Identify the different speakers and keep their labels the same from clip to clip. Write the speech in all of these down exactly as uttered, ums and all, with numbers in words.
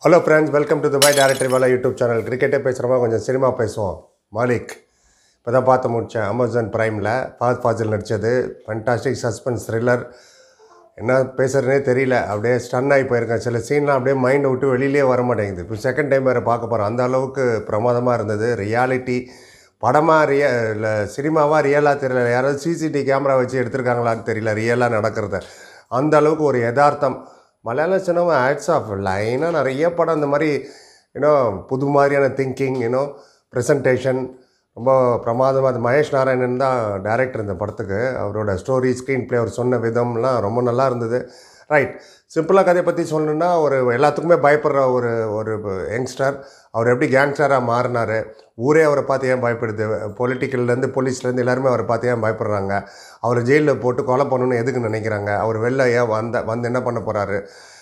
Speaker 1: Hello friends, welcome to the Dubai Directory Wala YouTube channel. Cricket பேசுறோமா கொஞ்சம் cinema பேசுவோம். Malik இப்போ தான் பார்த்து முடித்தேன். அமேசான் ப்ரைமில் Fahadh Fazil நடித்தது ஃபண்டாஸ்டிக் சஸ்பென்ஸ் த்ரில்லர். என்ன பேசுகிறதுனே தெரியல, அப்படியே ஸ்டன் ஆகி போயிருக்கேன். சில சீன்லாம் அப்படியே மைண்டை விட்டு வெளியிலே வர மாட்டேங்குது. இப்போ செகண்ட் டைம் வேறு பார்க்க போகிறோம். அந்த அளவுக்கு பிரமாதமாக இருந்தது. ரியாலிட்டி படமாக ரியா இல்லை சினிமாவாக ரியலாக தெரியல. யாராவது சிசிடிவி கேமரா வச்சு எடுத்திருக்காங்களான்னு தெரியல ரியலாக நடக்கிறத. அந்த அளவுக்கு ஒரு யதார்த்தம். மலையாள சினிமா ஆட்ஸ் ஆஃப் லைனாக நிறைய படம் இந்த மாதிரி ஏன்னோ புது மாதிரியான திங்கிங் ஏன்னோ ப்ரெசன்டேஷன் ரொம்ப பிரமாதமாக. அது maheshnaraanan தான் டைரக்டர் இந்த படத்துக்கு. அவரோட ஸ்டோரி ஸ்க்ரீன் ப்ளே அவர் சொன்ன விதம்லாம் ரொம்ப நல்லா இருந்தது. ரைட், சிம்பிளாக கதையை பற்றி சொல்லணுன்னா, ஒரு எல்லாத்துக்குமே பயப்படுற ஒரு ஒரு யங்ஸ்டர் அவர் எப்படி கேங்ஸ்டராக மாறினார். ஊரே அவரை பார்த்து ஏன் பயப்படுது, பொலிட்டிக்கல்லேருந்து போலீஸ்லேருந்து எல்லாருமே அவரை பார்த்து ஏன் பயப்படுறாங்க. அவரை ஜெயிலில் போட்டு கொலை பண்ணணுன்னு எதுக்கு நினைக்கிறாங்க, அவர் வெளில ஏன் வந்த வந்து என்ன பண்ண போகிறாரு,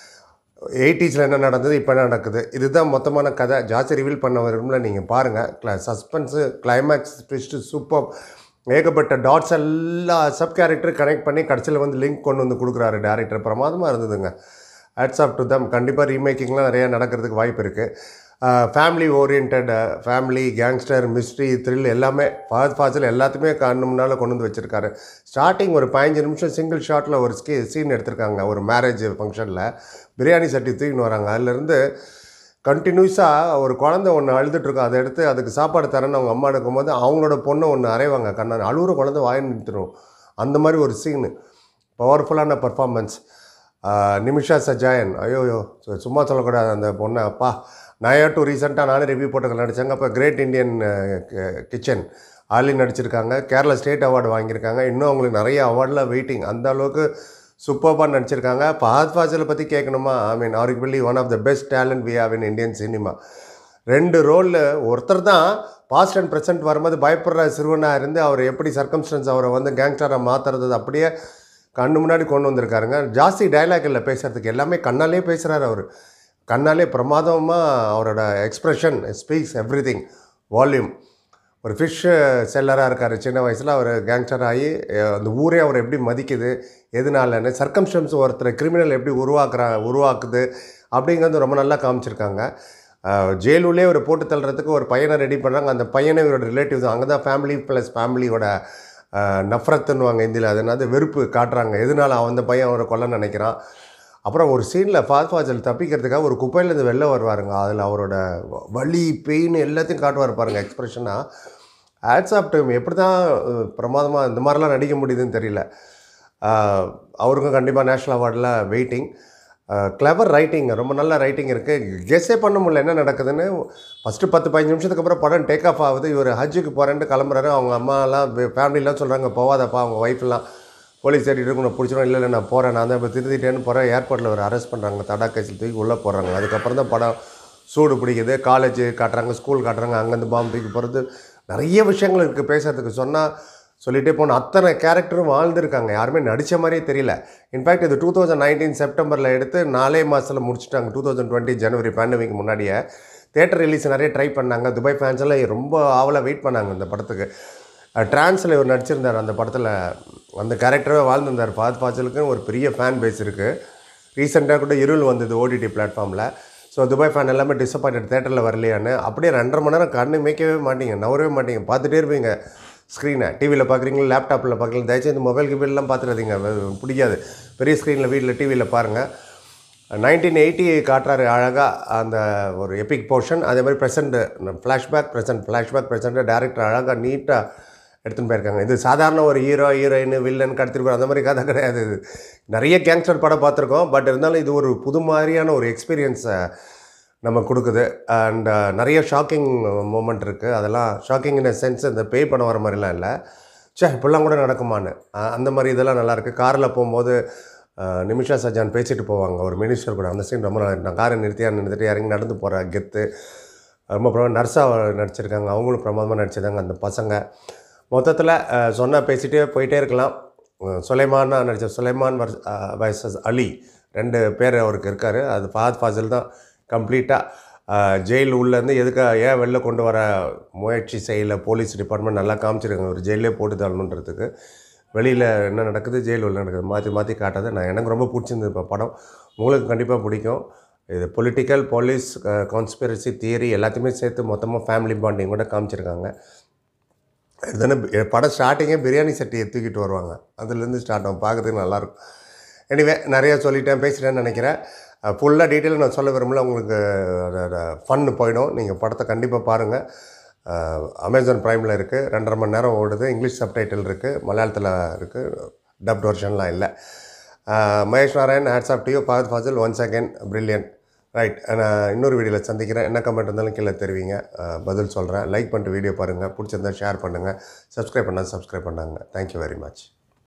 Speaker 1: எயிட்டிஸில் என்ன நடந்தது, இப்போ என்ன நடக்குது, இதுதான் மொத்தமான கதை. ஜாஸ்தி ரிவீல் பண்ண வரும்ல, நீங்கள் பாருங்கள். கிளா சஸ்பென்ஸு கிளைமேக்ஸ் ட்விஸ்ட்டு சூப்பர். ஏகப்பட்ட டாட்ஸ் எல்லாம் சப் கேரக்டர் கனெக்ட் பண்ணி கடைசியில் வந்து லிங்க் கொண்டு வந்து கொடுக்குறாரு டேரக்டர். பிரமாதமாக இருந்ததுங்க. Hats off to them. கண்டிப்பாக ரீமேக்கிங்லாம் நிறையா நடக்கிறதுக்கு வாய்ப்பு இருக்குது. Family orient, family, gangster, mystery, thrill எல்லாமே Fahadh Fazil எல்லாத்தையுமே கண்ணு முன்னால் கொண்டு வந்து வச்சுருக்காரு. ஸ்டார்டிங் ஒரு பதினஞ்சு நிமிஷம் சிங்கிள் ஷாட்டில் ஒரு ஸ்கீ சீன் எடுத்திருக்காங்க. ஒரு மேரேஜ் ஃபங்க்ஷனில் பிரியாணி சட்டி தூக்கின்னு வராங்க. அதுலேருந்து கண்டினியூஸாக ஒரு குழந்தை ஒன்று அழுதுட்ருக்கோம். அதை எடுத்து அதுக்கு சாப்பாடு தரேன்னு அவங்க அம்மா எடுக்கும்போது அவங்களோட பொண்ணை ஒன்று அரைவாங்க. கண்ணான் அழுகிற குழந்தை வாயை நிறுத்திடும். அந்த மாதிரி ஒரு சீனு. பவர்ஃபுல்லான பர்ஃபார்மன்ஸ். நிமிஷா சஜாயன், ஐயோயோ சும்மா சொல்லக்கூடாது அந்த பொண்ணை. அப்பா, நயattu ரீசெண்டாக நானே ரிவ்யூ போட்டு நடித்தாங்க. அப்போ கிரேட் இண்டியன் கிச்சன் ஆலி நடிச்சிருக்காங்க. கேரளா ஸ்டேட் அவார்டு வாங்கியிருக்காங்க. இன்னும் அவங்களுக்கு நிறைய அவார்டெலாம் வெயிட்டிங். அந்த அளவுக்கு சூப்பராக நடிச்சிருக்காங்க. Fahadh Fazil பற்றி கேட்கணுமா, I mean arguably one of the best talent we have in Indian cinema. ரெண்டு ரோலில் ஒருத்தர் தான் பாஸ்ட் அண்ட் ப்ரெசென்ட் வரும்போது பயப்படுற சிறுவனாக இருந்து அவர் எப்படி சர்க்கம்ஸ்டன்ஸ் அவரை வந்து கேங்ஸ்டராக மாற்றுறது அப்படியே கண்ணு முன்னாடி கொண்டு வந்திருக்காருங்க. ஜாஸ்தி டைலாக் இல்லை பேசுகிறதுக்கு, எல்லாமே கண்ணாலே பேசுகிறார் அவர். கண்ணாலே பிரமாதமாக அவரோட expression speaks everything. Volume. ஒரு ஃபிஷ் செல்லராக இருக்கார் சின்ன வயசில். அவர் கேங்ஸ்டர் ஆகி அந்த ஊரே அவர் எப்படி மதிக்குது, எதுனாலன்னு, சர்க்கம்ஸ்டன்ஸ் ஒருத்தர் கிரிமினல் எப்படி உருவாக்குறா உருவாக்குது அப்படிங்கிறது ரொம்ப நல்லா காமிச்சிருக்காங்க. ஜெயிலுள்ளே ஒரு போட்டு தள்ளுறதுக்கு ஒரு பையனை ரெடி பண்ணுறாங்க. அந்த பையனை இவரோட ரிலேட்டிவ் தான். அங்கே தான் ஃபேமிலி ப்ளஸ் ஃபேமிலியோட நஃப்ரத்துன்னுவாங்க ஹிந்தியில். அதனால வெறுப்பு காட்டுறாங்க. எதனால அந்த பையன் அவரை கொல்ல நினைக்கிறான். அப்புறம் ஒரு சீனில் Fahadh Fazil தப்பிக்கிறதுக்காக ஒரு குப்பையிலேருந்து வெளில வருவாருங்க. அதில் அவரோட வலி பெயின் எல்லாத்தையும் காட்டுவார் பாருங்க எக்ஸ்ப்ரெஷனாக. Hats off to him. எப்படி தான் பிரமாதமாக இந்த மாதிரிலாம் நடிக்க முடியுதுன்னு தெரியல. அவருக்கும் கண்டிப்பாக நேஷ்னல் அவார்டில் வெயிட்டிங். கிளவர் ரைட்டிங், ரொம்ப நல்ல ரைட்டிங் இருக்குது. கெஸ்ஸே பண்ண முடியல என்ன நடக்குதுன்னு. ஃபஸ்ட்டு பத்து பதினஞ்சு நிமிஷத்துக்கு அப்புறம் படம் டேக் ஆஃப் ஆகுது. இவர் ஹஜ்ஜுக்கு போகிறேன்ட்டு கிளம்புறாரு. அவங்க அம்மாலாம் ஃபேமிலிலாம் சொல்கிறாங்க போவாதப்பா. அவங்க ஒய்ஃப்லாம் போலீஸ் தேடிட்டு இருக்கு, நான் பிடிச்சிடும். இல்லை இல்லை நான் போகிறேன், நான் தான் இப்போ திருத்திட்டேன்னு போகிறேன். ஏர்போர்ட்டில் ஒரு அரெஸ்ட் பண்ணுறாங்க. தடா கேஸில் தூக்கி உள்ளே போடுறாங்க. அதுக்கப்புறம் தான் படம் சூடு பிடிக்குது. காலேஜ் காட்டுறாங்க, ஸ்கூல் காட்டுறாங்க, அங்கேருந்து பாம்பு தூக்கி போகிறது. நிறைய விஷயங்கள் இருக்குது பேசுகிறதுக்கு. சொன்னால் சொல்லிகிட்டே போனால் அத்தனை கேரக்டரும் வாழ்ந்துருக்காங்க. யாருமே நடித்த மாதிரியே தெரியல. இன்ஃபேக்ட் இது டூ தௌசண்ட் நைன்டீன் செப்டம்பரில் எடுத்து நாலே மாதத்தில் முடிச்சுட்டாங்க. டூ தௌசண்ட் டுவெண்ட்டி ஜனவரி பேண்டமிக் முன்னாடியே தேட்டர் ரிலீஸ் நிறைய ட்ரை பண்ணாங்க. துபாய் ஃபேன்ஸ் எல்லாம் ரொம்ப ஆவலாக வெயிட் பண்ணாங்க இந்த படத்துக்கு. ட்ரான்ஸில் இவர் நடிச்சிருந்தார் அந்த படத்தில். அந்த கேரக்டரே வாழ்ந்துருந்தார். Fahadh Fazilக்கு ஒரு பெரிய ஃபேன் பேஸ் இருக்குது. ரீசெண்டாக கூட இருள் வந்தது ஓடிடி பிளாட்ஃபார்மில். ஸோ துபாய் ஃபேன் எல்லாமே டிசப்பாயின்ட் தேட்டரில் வரலையான்னு. அப்படியே ரெண்டரை மணி நேரம் கண்ணு மேய்க்கவே மாட்டீங்க, நவரவே மாட்டீங்க, பார்த்துட்டே இருப்பீங்க ஸ்க்ரீனை. டிவியில் பார்க்குறீங்களா, லேப்டாப்பில் பார்க்குறீங்க, தயவுசெய்து இந்த மொபைல் கிபைல்லாம் பார்த்துடாதீங்க, பிடிக்காது. பெரிய ஸ்க்ரீனில் வீட்டில் டிவியில் பாருங்கள். நைன்டீன் எயிட்டி காட்டுறாரு அழகாக அந்த ஒரு எபிக் போர்ஷன். அதே மாதிரி present flashback present flashback present director அழகாக நீட்டாக எடுத்துன்னு போயிருக்காங்க. இது சாதாரண ஒரு ஹீரோ ஹீரோயின் வில்லன் கடத்திருக்கோம் அந்த மாதிரி கதை கிடையாது. இது நிறைய கேங்ஸ்டர் படம் பார்த்துருக்கோம். பட் இருந்தாலும் இது ஒரு புது மாதிரியான ஒரு எக்ஸ்பீரியன்ஸை நம்ம கொடுக்குது. அண்ட் நிறைய ஷாக்கிங் மூமெண்ட் இருக்குது. அதெல்லாம் ஷாக்கிங் இன் அ சென்ஸ் இந்த பேய் படம் வர மாதிரிலாம் இல்லை. சே இப்படிலாம் கூட நடக்குமான்னு அந்த மாதிரி இதெல்லாம் நல்லாயிருக்கு. காரில் போகும்போது நிமிஷா சஜான் பேசிட்டு போவாங்க ஒரு மினிஸ்டர் கூட. அந்த சீன் ரொம்ப நல்லா இருக்கு. நான் காரை நிறுத்தியா நிறுத்திட்டு இறங்கி நடந்து போகிற கெத்து ரொம்ப பிரமா நர்ஸாக நடிச்சிருக்காங்க. அவங்களும் பிரமாதமாக நடிச்சிருக்காங்க அந்த பசங்க. மொத்தத்தில் சொன்னால் பேசிகிட்டே போயிட்டே இருக்கலாம். சுலைமானா நடித்த சுலைமான் வர்ஸ் வர்சஸ் அலி ரெண்டு பேர் அவருக்கு இருக்கார். அது Fahadh Fazil தான் கம்ப்ளீட்டாக ஜெயில் உள்ளேருந்து எதுக்காக ஏன் வெளில கொண்டு வர முயற்சி செய்யலை. போலீஸ் டிபார்ட்மெண்ட் நல்லா காமிச்சிருக்காங்க. ஒரு ஜெயிலே போட்டு தரணுன்றதுக்கு. வெளியில் என்ன நடக்குது, ஜெயில் உள்ள நடக்குது, மாற்றி மாற்றி காட்டாது. நான் எனக்கு ரொம்ப பிடிச்சிருந்தது இப்போ படம். உங்களுக்கு கண்டிப்பாக பிடிக்கும். இது பொலிட்டிக்கல் போலீஸ் கான்ஸ்பிரசி தியரி எல்லாத்தையுமே சேர்த்து மொத்தமாக ஃபேமிலி பாண்டிங் கூட காமிச்சிருக்காங்க. இதுதானே படம் ஸ்டார்டிங்கே பிரியாணி சட்டியை தூக்கிட்டு வருவாங்க, அதுலேருந்து ஸ்டார்ட் ஆகும், பார்க்குறதுக்கு நல்லாயிருக்கும். எனிவே நிறையா சொல்லிட்டேன், பேசுகிறேன்னு நினைக்கிறேன். ஃபுல்லாக டீட்டெயில் நான் சொல்ல விரும்பல, உங்களுக்கு ஃபன்னு போயிடும். நீங்கள் படத்தை கண்டிப்பாக பாருங்கள். அமேசான் ப்ரைமில் இருக்குது, ரெண்டரை மணி நேரம் ஓடுது. இங்கிலீஷ் சப்டைட்டில் இருக்குது, மலையாளத்தில் இருக்குது, டப்ட் வெர்ஷன்லாம் இல்லை. maheshnaraanan, hats off to you. Fahadh Fazil, once again brilliant. Right, நான் இன்னொரு வீடியோவில் சந்திக்கிறேன். என்ன கமெண்ட் இருந்தாலும் கீழே தெரிவிங்க, பதில் சொல்கிறேன். லைக் பண்ணிட்டு வீடியோ பாருங்கள், பிடிச்சிருந்தால் ஷேர் பண்ணுங்கள், சப்ஸ்கிரைப் பண்ணால் சப்ஸ்கிரைப் பண்ணாங்க. Thank you very much.